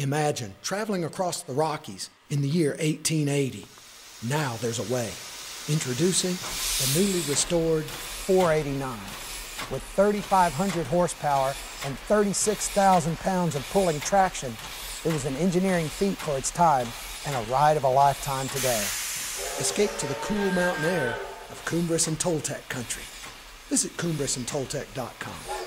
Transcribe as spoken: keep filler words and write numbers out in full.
Imagine traveling across the Rockies in the year eighteen eighty. Now there's a way. Introducing the newly restored four eighty-nine. With thirty-five hundred horsepower and thirty-six thousand pounds of pulling traction, it was an engineering feat for its time and a ride of a lifetime today. Escape to the cool mountain air of Cumbres and Toltec country. Visit cumbres and toltec dot com.